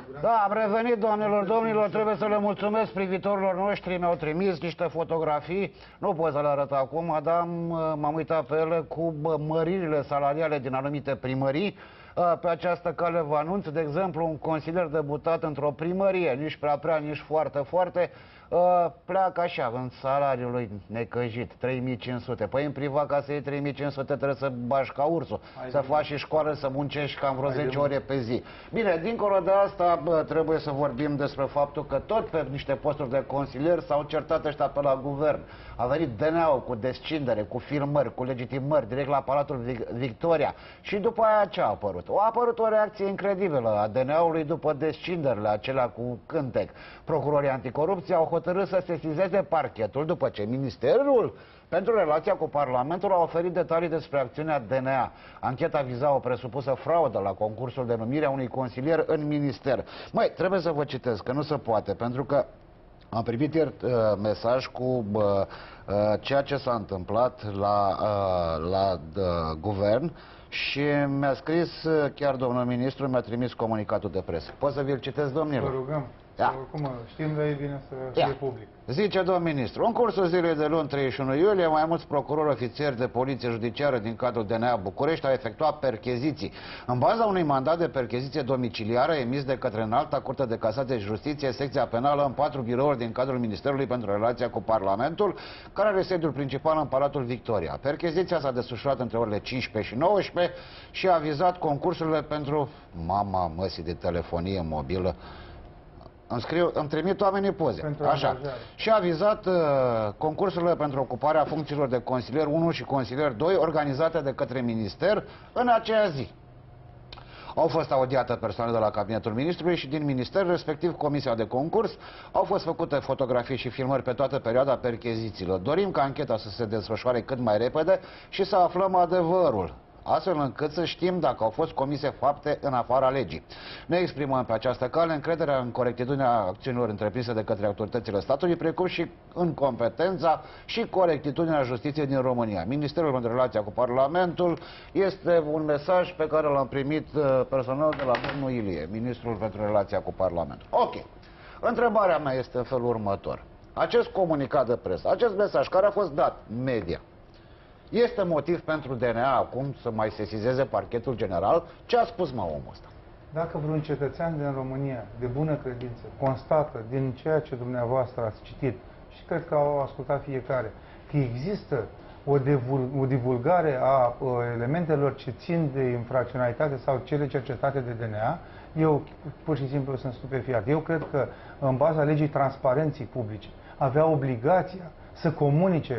Da, am revenit, doamnelor, domnilor, trebuie să le mulțumesc privitorilor noștri, mi-au trimis niște fotografii, nu pot să le arăt acum, dar m-am uitat pe ele cu măririle salariale din anumite primării. Pe această cale vă anunț, de exemplu, un consilier debutat într-o primărie, nici prea, nici foarte, pleacă așa, în salariul lui necăjit, 3500. Păi în privat, ca să iei 3500, trebuie să bași ca ursul, să faci și școală, să muncești cam vreo 10 ore pe zi. Bine, dincolo de asta, trebuie să vorbim despre faptul că tot pe niște posturi de consilier s-au certat ăștia pe la guvern. A venit DNA-ul cu descindere, cu filmări, cu legitimări, direct la Palatul Victoria. Și după aia ce a apărut? A apărut o reacție incredibilă a DNA-ului după descinderile acelea cu cântec. Procurorii anticorupție au hotărât să sesizeze parchetul după ce Ministerul pentru relația cu Parlamentul a oferit detalii despre acțiunea DNA. Ancheta viza o presupusă fraudă la concursul de numire a unui consilier în minister. Măi, trebuie să vă citesc, că nu se poate, pentru că am primit ieri mesaj cu ceea ce s-a întâmplat la guvern și mi-a scris chiar domnul ministru, mi-a trimis comunicatul de presă. Pot să vi-l citesc, domnilor? Vă rugăm. Cum știm, dar e bine să fie public. Zice domnul ministru, în cursul zilei de luni 31 iulie, mai mulți procurori ofițieri de poliție judiciară din cadrul DNA București au efectuat percheziții. În baza unui mandat de percheziție domiciliară emis de către Înalta Curte de Casație și Justiție, secția penală în 4 birouri din cadrul Ministerului pentru Relația cu Parlamentul, care are sediul principal în Palatul Victoria. Percheziția s-a desfășurat între orele 15 și 19 și a vizat concursurile pentru mama măsii de telefonie mobilă. Îmi trimit oamenii poze. Așa. Și a vizat concursurile pentru ocuparea funcțiilor de consilier 1 și consilier 2 organizate de către minister în aceea zi. Au fost audiate persoane de la cabinetul ministrului și din minister, respectiv comisia de concurs. Au fost făcute fotografii și filmări pe toată perioada perchezițiilor. Dorim ca ancheta să se desfășoare cât mai repede și să aflăm adevărul, astfel încât să știm dacă au fost comise fapte în afara legii. Ne exprimăm pe această cale încrederea în corectitudinea acțiunilor întreprinse de către autoritățile statului, precum și în competența și corectitudinea justiției din România. Ministerul pentru Relația cu Parlamentul este un mesaj pe care l-am primit personal de la domnul Ilie, Ministrul pentru Relația cu Parlamentul. Ok. Întrebarea mea este în felul următor. Acest comunicat de presă, acest mesaj care a fost dat media, este motiv pentru DNA acum să mai sesizeze parchetul general? Ce a spus omul ăsta? Dacă vreun cetățean din România, de bună credință, constată din ceea ce dumneavoastră ați citit, și cred că au ascultat fiecare, că există o divulgare a elementelor ce țin de infracționalitate sau cele cercetate de DNA, eu pur și simplu sunt stupefiat. Eu cred că în baza legii transparenței publice avea obligația să comunice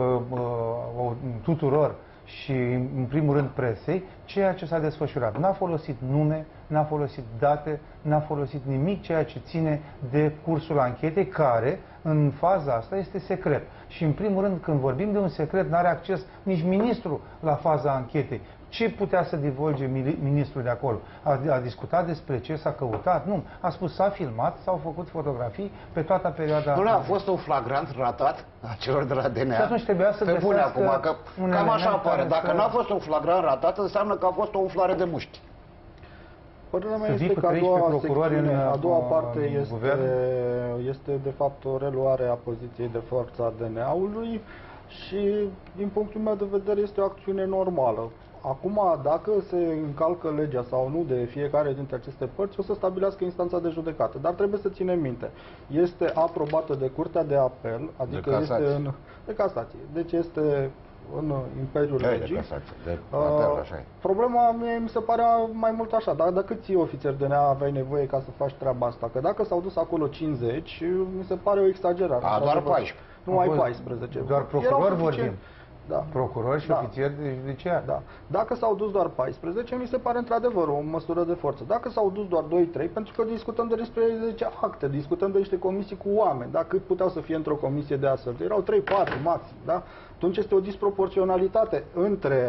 tuturor și în primul rând presei ceea ce s-a desfășurat. N-a folosit nume, n-a folosit date, n-a folosit nimic ceea ce ține de cursul anchetei, care în faza asta este secret. Și în primul rând, când vorbim de un secret, n-are acces nici ministrul la faza anchetei. Ce putea să divulge ministrul de acolo? A discutat despre ce s-a căutat? Nu. A spus s-a filmat, s-au făcut fotografii pe toată perioada... Nu, a fost un flagrant ratat a celor de la DNA. Și atunci trebuia să găsească acum, că cam așa apare. Dacă n-a fost un flagrant ratat, înseamnă că a fost o umflare de mușchi. Părerea mea este că a doua parte este de fapt o reluare a poziției de forță a DNA-ului și, din punctul meu de vedere, este o acțiune normală. Acum, dacă se încalcă legea sau nu de fiecare dintre aceste părți, o să stabilească instanța de judecată. Dar trebuie să ținem minte. Este aprobată de Curtea de Apel, adică este de casație. Deci este în imperiul legii. Problema mi se pare mai mult așa. Dar de câți ofițeri DNA aveai nevoie ca să faci treaba asta? Că dacă s-au dus acolo 50, mi se pare o exagerare. Doar 14. Nu ai 14. Doar procurori vorbim. Da. Procurori și ofițieri judiciari. Da. Dacă s-au dus doar 14, mi se pare într-adevăr o măsură de forță. Dacă s-au dus doar 2-3, pentru că discutăm despre 10 acte, discutăm de niște comisii cu oameni, da? Cât puteau să fie într-o comisie de astfel? Erau 3-4 maxim, da? Atunci este o disproporționalitate între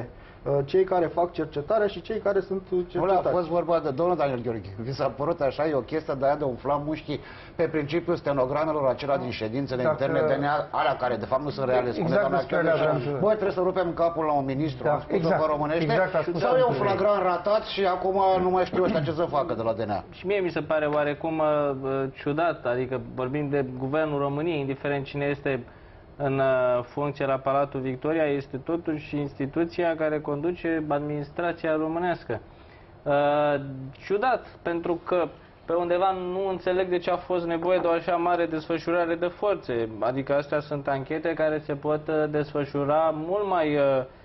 cei care fac cercetarea și cei care sunt cercetați. Nu a fost vorba de domnul Daniel Gheorghe. Vi s-a părut așa, e o chestie de aia de umfla mușchii pe principiul stenogramelor acelea din ședințele interne DNA, alea care de fapt nu sunt reale. Băi, trebuie să rupem capul la un ministru, am spus-o pe românește, sau e un flagrant ratat și acum nu mai știu ăștia ce să facă de la DNA. Și mie mi se pare oarecum ciudat, adică vorbim de Guvernul României, indiferent cine este în funcție la Palatul Victoria, este totuși instituția care conduce administrația românească. Ciudat, pentru că pe undeva nu înțeleg de ce a fost nevoie de o așa mare desfășurare de forțe. Adică astea sunt anchete care se pot desfășura mult mai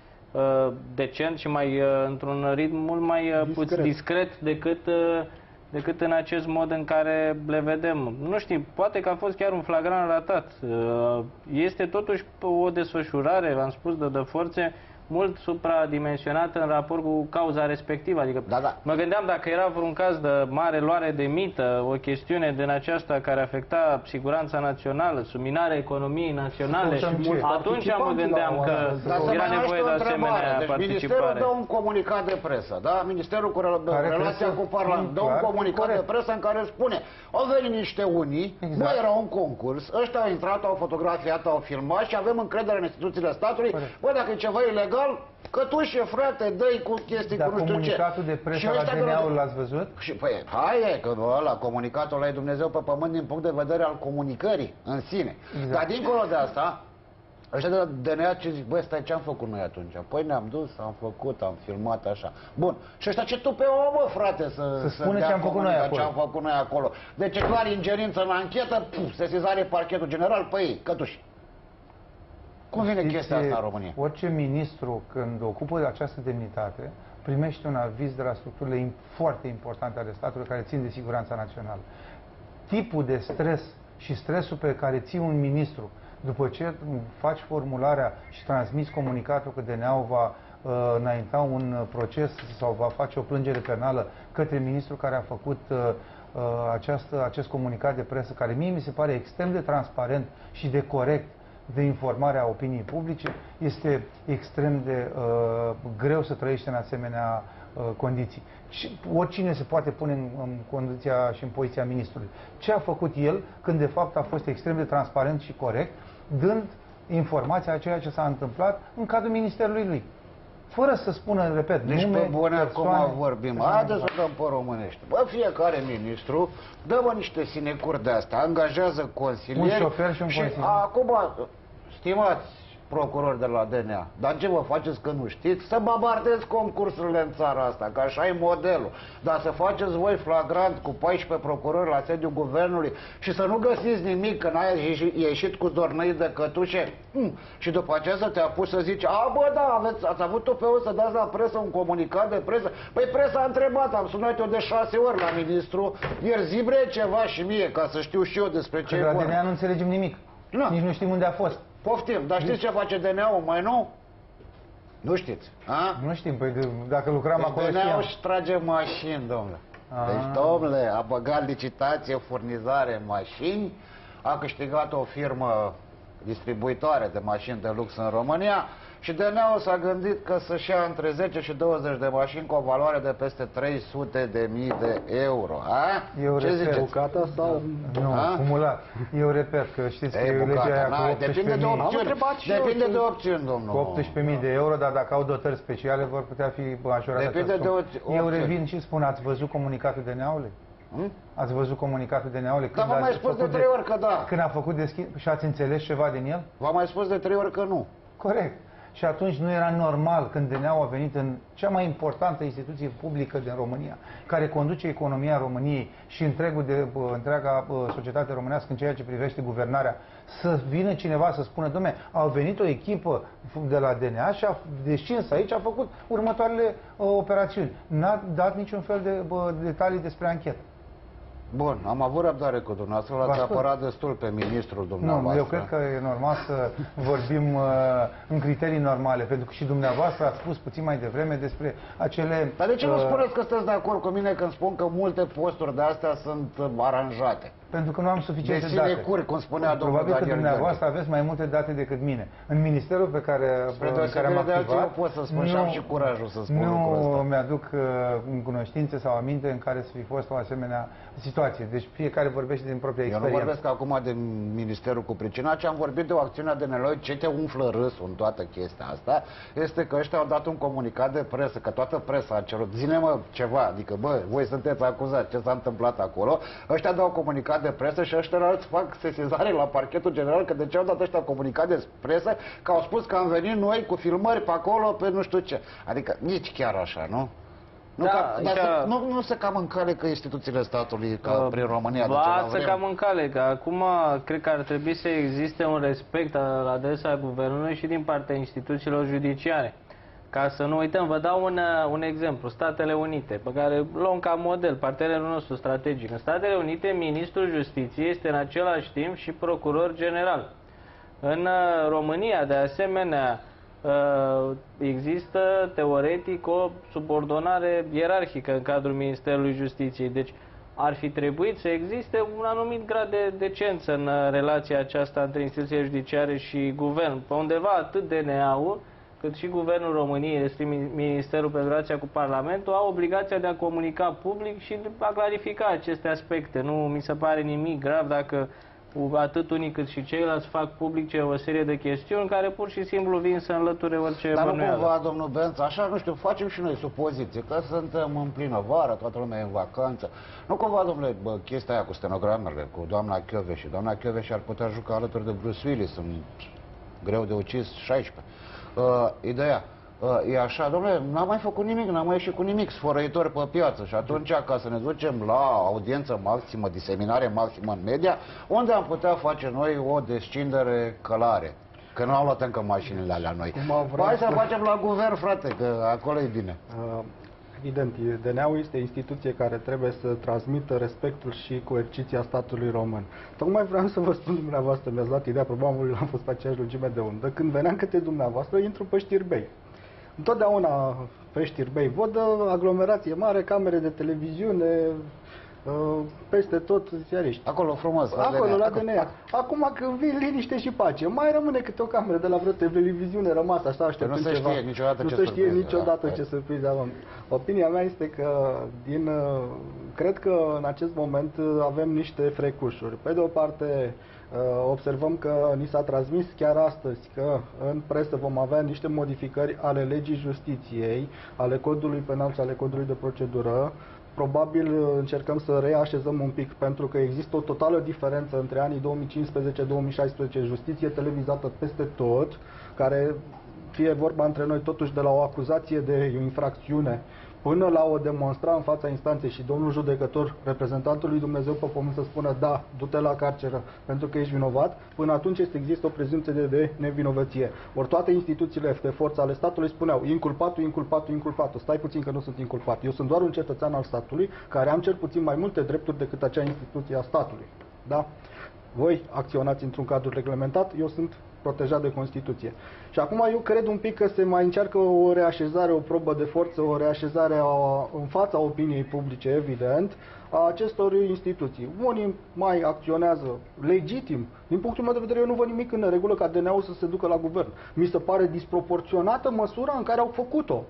decent și mai într-un ritm mult mai discret decât în acest mod în care le vedem. Nu știu, poate că a fost chiar un flagrant ratat. Este totuși o desfășurare, v-am spus, de forțe mult supradimensionată în raport cu cauza respectivă. Adică mă gândeam dacă era vreun caz de mare luare de mită, o chestiune din aceasta care afecta siguranța națională, subminarea economiei naționale, atunci mă gândeam că era nevoie de asemenea participare. Ministerul dă un comunicat de presă, da? Ministerul cu relația cu Parlamentul dă un comunicat de presă în care spune: au venit niște unii, nu era un concurs, ăștia au intrat, au fotografiat, au filmat și avem încredere în instituțiile statului. Bă, dacă e ceva ilegal, cătușe, frate, dă-i cu chestii, cu nu știu ce. Comunicatul de presă la DNA-ul l-ați văzut? Și, păi, hai, că ăla, comunicatul ăla e Dumnezeu pe pământ din punct de vedere al comunicării în sine. Exact. Dar dincolo de asta, ăștia de la DNA ce zic: băi, stai, ce-am făcut noi atunci? Păi ne-am dus, am făcut, am filmat așa. Bun. Și ăștia ce tu pe o, mă, frate, să spune ce am făcut noi acolo. Ce am făcut noi acolo. Deci e clar ingerință în anchetă, sesizare parchetul general, păi, cătuși. Cum vine chestia asta în România? Orice ministru, când ocupă această demnitate, primește un aviz de la structurile foarte importante ale statului care țin de siguranța națională. Tipul de stres și stresul pe care ții un ministru după ce faci formularea și transmiți comunicatul că DNA-ul va înainta un proces sau va face o plângere penală către ministrul care a făcut acest comunicat de presă, care mie mi se pare extrem de transparent și de corect, de informare a opiniei publice, este extrem de greu să trăiești în asemenea condiții. Oricine se poate pune în condiția și în poziția ministrului. Ce a făcut el când de fapt a fost extrem de transparent și corect, dând informația a ceea ce s-a întâmplat în cadrul ministerului lui. Fără să spună, repet, deci nume, pe bune persoane, acum vorbim. Haideți să dăm pe românește. Bă, fiecare ministru dă niște sinecuri de astea, angajează consilieri. Un șofer și un consilier. Acum, stimați procurori de la DNA, dar ce vă faceți că nu știți? Să babardezi concursurile în țara asta, că așa e modelul. Dar să faceți voi flagrant cu 14 procurori la sediul guvernului și să nu găsiți nimic, că n-ai ieșit cu dornăi de cătușe, și după aceea să te apuci să zici: a, bă, da, ați avut o pe o să dați la presă un comunicat de presă. Păi presa a întrebat, am sunat eu de 6 ori la ministru, ieri zi bre ceva și mie, ca să știu și eu despre ce e vorba. La DNA nu înțelegem nimic. Nici nu știm unde a fost. Poftim, dar știți ce face DNA-ul mai nou? Nu știți, a? Nu știm, păi dacă lucram acolo știam. DNA-ul își trage mașini, domnule. Deci, domnule, a băgat licitație, furnizare, mașini, a câștigat o firmă distribuitoare de mașini de lux în România și DNA-ul s-a gândit că să-și ia între 10 și 20 de mașini cu o valoare de peste 300.000 de euro. Ce ziceți? Bucata sau? Nu, acumulat. Eu repet că știți că e legea aia cu 18.000. Depinde de opțiuni. Depinde de opțiuni, domnul. Cu 18.000 de euro, dar dacă au dotări speciale vor putea fi majorate. Depinde de opțiuni. Eu revin și spun: ați văzut comunicatul DNA-ului? Ați văzut comunicatul DNA-ului? Dar v-am mai spus de 3 ori că da. Când a făcut și ați înțeles ceva din el? V-am mai spus de 3 ori că nu. Corect. Și atunci nu era normal când DNA-ul a venit în cea mai importantă instituție publică din România, care conduce economia României și întreaga societate românească în ceea ce privește guvernarea, să vină cineva să spună: dom'le, a venit o echipă de la DNA și a descins aici, a făcut următoarele operațiuni. N-a dat niciun fel de detalii despre anchetă. Bun, am avut răbdare cu dumneavoastră, l-ați apărat destul pe ministrul dumneavoastră. Nu, eu cred că e normal să vorbim în criterii normale, pentru că și dumneavoastră ați spus puțin mai devreme despre acele... Dar de ce nu spuneți că sunteți de acord cu mine când spun că multe posturi de astea sunt aranjate? Pentru că nu am suficiente date. Curi, cum spunea domnul Probabil că dumneavoastră aveți mai multe date decât mine. În ministerul pe care am activat, eu pot să spun și am și curajul să spun lucrul ăsta. Nu mi-aduc în cunoștințe sau aminte în care să fi fost o asemenea situație. Deci fiecare vorbește din propria experiență. Eu nu vorbesc acum de ministerul cu pricina, ci am vorbit de o acțiune a DNL-ului. Ce te umflă râsul în toată chestia asta este că ăștia au dat un comunicat de presă, că toată presa a cerut, zine-mă ceva, adică bă, voi sunteți acuzați, ce s-a întâmplat acolo. Ăștia dau comunicat de presă și ăștia alți fac sesizare la parchetul general că de ce au dat ăștia comunicat de presă, că au spus că am venit noi cu filmări pe acolo, pe nu știu ce. Adică nici chiar așa, nu? Nu, da, nu se cam încalecă instituțiile statului ca prin România de ceva vreme? Se cam încalecă. Acum cred că ar trebui să existe un respect la adresa guvernului și din partea instituțiilor judiciare. Ca să nu uităm, vă dau un exemplu. Statele Unite, pe care luăm ca model, partenerul nostru strategic. În Statele Unite, ministrul justiției este în același timp și procuror general. În România, de asemenea, există teoretic o subordonare ierarhică în cadrul Ministerului Justiției. Deci ar fi trebuit să existe un anumit grad de decență în relația aceasta între instituțiile judiciare și guvern. Pe undeva atât DNA-ul cât și Guvernul României, este Ministerul pe relația cu Parlamentul, au obligația de a comunica public și de a clarifica aceste aspecte. Nu mi se pare nimic grav dacă atât unii cât și ceilalți fac publice o serie de chestiuni care pur și simplu vin să înlăture orice bănuială. Dar nu cumva, bănuială. domnul Benț, așa, nu știu, facem și noi supoziție, că suntem în plină vară, toată lumea e în vacanță. Nu cumva, domnule, chestia aia cu stenogramele, cu doamna Chioveși. Doamna Chioveși ar putea juca alături de Bruce Willis în Greu de ucis 16. Ideea e așa, domnule, n-am mai făcut nimic, n-am mai ieșit cu nimic, sfărăitori pe piață. Și atunci, ca să ne ducem la audiență maximă, diseminare maximă în media, unde am putea face noi o descindere călare? Că nu am luat încă mașinile alea noi. Hai să facem la guvern, frate, că acolo e bine. Evident, DNA-ul este instituție care trebuie să transmită respectul și coerciția statului român. Tocmai vreau să vă spun dumneavoastră, mi-ați dat ideea, probabil am fost pe aceeași lungime de undă, când veneam către dumneavoastră, intru pe Știrbei. Întotdeauna pe Știrbei văd aglomerație mare, camere de televiziune, peste tot ziariști. Acolo frumos, acolo la DNA. Acum când vin liniște și pace, mai rămâne câte o cameră de la vreo televiziune rămasă așa, așteptând ceva. Nu se știe niciodată ce surprize. Nu se știe niciodată ce surprize avem. Opinia mea este că cred că în acest moment avem niște frecușuri. Pe de o parte, observăm că ni s-a transmis chiar astăzi că în presă vom avea niște modificări ale legii justiției, ale codului penal și ale codului de procedură. Probabil încercăm să reașezăm un pic, pentru că există o totală diferență între anii 2015-2016, justiție televizată peste tot, care fie vorba între noi totuși de la o acuzație de infracțiune până la o demonstrare în fața instanței și domnul judecător, reprezentantul lui Dumnezeu pe pământ, să spună da, du-te la carceră pentru că ești vinovat, până atunci există o prezumție de nevinovăție. Ori toate instituțiile de forță ale statului spuneau inculpatul, inculpatul, inculpatul. Stai puțin că nu sunt inculpat. Eu sunt doar un cetățean al statului care am cel puțin mai multe drepturi decât acea instituție a statului. Da? Voi acționați într-un cadru reglementat, eu sunt protejat de Constituție. Și acum eu cred un pic că se mai încearcă o reașezare, o probă de forță, o reașezare în fața opiniei publice, evident, a acestor instituții. Unii mai acționează legitim. Din punctul meu de vedere, eu nu văd nimic în neregulă ca DNA-ul să se ducă la guvern. Mi se pare disproporționată măsura în care au făcut-o.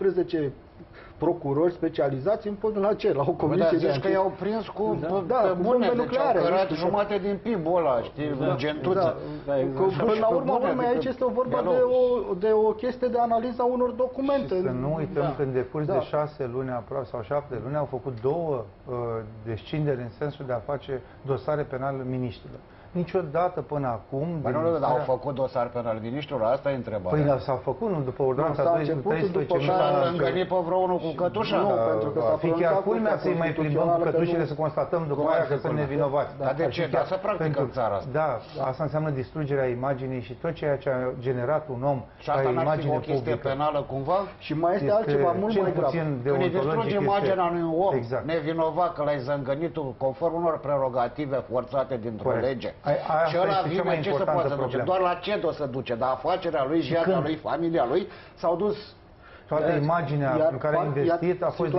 14 procurori specializați în la ce? La o comisie de că i-au prins cu bombe nucleare. Au cărat jumate din PIB-ul ăla, știi, gentuță. Până la urmă, aici este vorba de o chestie de analiza unor documente. Și să nu uităm că în decurs de 6 luni aproape, sau 7 luni, au făcut 2 descinderi în sensul de a face dosare penale miniștrilor. Niciodată până acum... Au făcut dosar penal ministrul, asta e întrebarea. Păi s-au făcut, nu? După ordonanța 13 nu s-a îngănit pe vreo unul cu cătușa? Nu, pentru că s-a fi chiar culmea să-i mai plimbăm cu cătușele să constatăm după aia că sunt nevinovați. Dar de ce? Dar să practică în țara asta. Da, asta înseamnă distrugerea imaginii și tot ceea ce a generat un om și asta n-ar fi o chestie penală cumva? Și mai este altceva mult mai grav. Când îi distrugi imaginea unui om nevinovat că l-ai zângănit conform unor prerogative forțate dintr-o lege. Și ăla vine, ce se poate să duce? Doar la CEDO se duce, dar afacerea lui, viața lui, familia lui s-au dus toată imaginea în care a investit a fost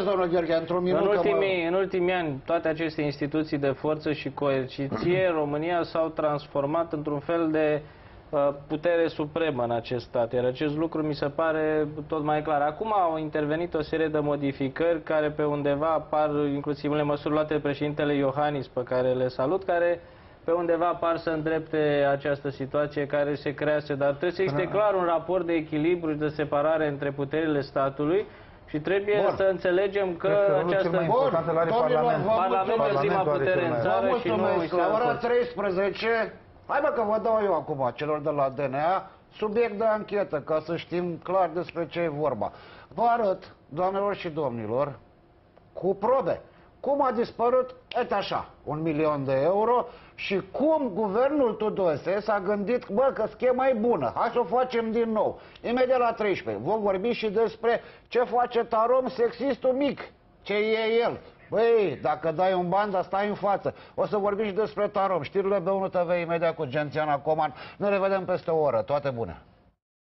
în ultimii ani, toate aceste instituții de forță și coerciție în România s-au transformat într-un fel de putere supremă în acest stat, iar acest lucru mi se pare tot mai clar. Acum au intervenit o serie de modificări care pe undeva apar, inclusiv în măsuri luate de președintele Iohannis, pe care le salut, care pe undeva par să îndrepte această situație care se crease, dar trebuie să existe clar un raport de echilibru și de separare între puterile statului și trebuie să înțelegem că această Parlamentul e prima putere în țară și nu la ora 13. Hai bă că vă dau eu acum celor de la DNA subiect de anchetă, ca să știm clar despre ce e vorba. Vă arăt, doamnelor și domnilor, cu probe, cum a dispărut, așa, 1.000.000 de euro și cum guvernul Tudose s-a gândit, bă, că schema e bună, hai să o facem din nou. Imediat la 13 vom vorbi și despre ce face Tarom, sexistul mic, ce e el. Băi, dacă dai un ban, dar stai în față. O să vorbim și despre Tarom. Știrile B1 TV imediat cu Gențiana Coman. Ne revedem peste o oră. Toate bune!